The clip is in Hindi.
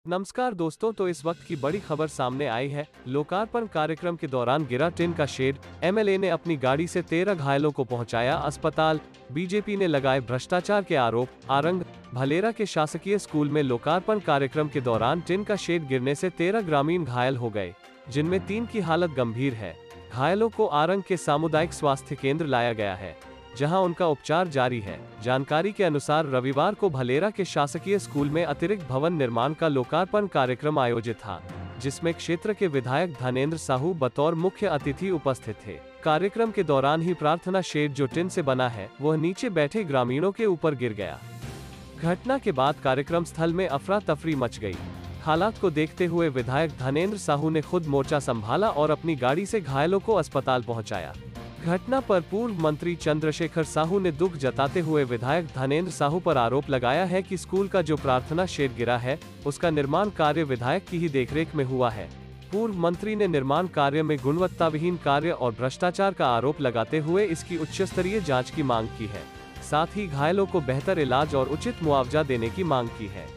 नमस्कार दोस्तों, तो इस वक्त की बड़ी खबर सामने आई है। लोकार्पण कार्यक्रम के दौरान गिरा टिन का शेड, एमएलए ने अपनी गाड़ी से 13 घायलों को पहुंचाया अस्पताल। बीजेपी ने लगाए भ्रष्टाचार के आरोप। आरंग भलेरा के शासकीय स्कूल में लोकार्पण कार्यक्रम के दौरान टिन का शेड गिरने से 13 ग्रामीण घायल हो गए, जिनमें 3 की हालत गंभीर है। घायलों को आरंग के सामुदायिक स्वास्थ्य केंद्र लाया गया है, जहां उनका उपचार जारी है। जानकारी के अनुसार रविवार को भलेरा के शासकीय स्कूल में अतिरिक्त भवन निर्माण का लोकार्पण कार्यक्रम आयोजित था, जिसमें क्षेत्र के विधायक धनेंद्र साहू बतौर मुख्य अतिथि उपस्थित थे। कार्यक्रम के दौरान ही प्रार्थना शेड जो टिन से बना है, वह नीचे बैठे ग्रामीणों के ऊपर गिर गया। घटना के बाद कार्यक्रम स्थल में अफरा तफरी मच गई। हालात को देखते हुए विधायक धनेंद्र साहू ने खुद मोर्चा संभाला और अपनी गाड़ी से घायलों को अस्पताल पहुंचाया। घटना पर पूर्व मंत्री चंद्रशेखर साहू ने दुख जताते हुए विधायक धनेंद्र साहू पर आरोप लगाया है कि स्कूल का जो प्रार्थना शेड गिरा है, उसका निर्माण कार्य विधायक की ही देखरेख में हुआ है। पूर्व मंत्री ने निर्माण कार्य में गुणवत्ताविहीन कार्य और भ्रष्टाचार का आरोप लगाते हुए इसकी उच्च स्तरीय जांच की मांग की है। साथ ही घायलों को बेहतर इलाज और उचित मुआवजा देने की मांग की है।